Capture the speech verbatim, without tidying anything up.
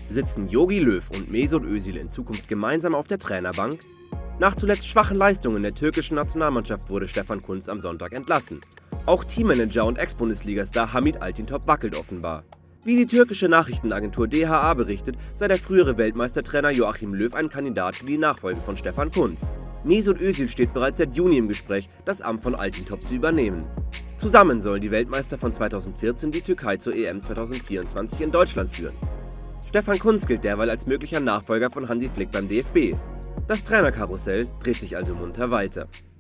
Sitzen Jogi Löw und Mesut Özil in Zukunft gemeinsam auf der Trainerbank? Nach zuletzt schwachen Leistungen der türkischen Nationalmannschaft wurde Stefan Kuntz am Sonntag entlassen. Auch Teammanager und Ex-Bundesligastar Hamit Altintop wackelt offenbar. Wie die türkische Nachrichtenagentur D H A berichtet, sei der frühere Weltmeistertrainer Joachim Löw ein Kandidat für die Nachfolge von Stefan Kuntz. Mesut Özil steht bereits seit Juni im Gespräch, das Amt von Altintop zu übernehmen. Zusammen sollen die Weltmeister von zweitausendvierzehn die Türkei zur E M zweitausendvierundzwanzig in Deutschland führen. Stefan Kuntz gilt derweil als möglicher Nachfolger von Hansi Flick beim D F B. Das Trainerkarussell dreht sich also munter weiter.